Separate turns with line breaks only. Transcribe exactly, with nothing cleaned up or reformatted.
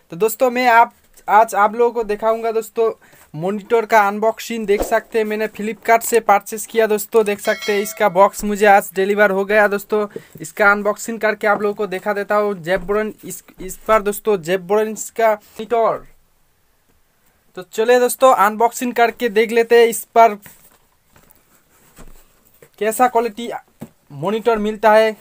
तो दोस्तों मैं आप आज आप लोगों को दिखाऊंगा दोस्तों मॉनिटर का अनबॉक्सिंग। देख सकते हैं मैंने फ्लिपकार्ट से परचेस किया दोस्तों। देख सकते हैं इसका बॉक्स मुझे आज डिलीवर हो गया दोस्तों। इसका अनबॉक्सिंग करके आप लोगों को दिखा देता हूँ। जेब्रॉन इस इस पर दोस्तों जेब्रॉन का मॉनिटर। तो चलिए दोस्तों अनबॉक्सिंग करके देख लेते हैं इस पर कैसा क्वालिटी मॉनिटर मिलता है।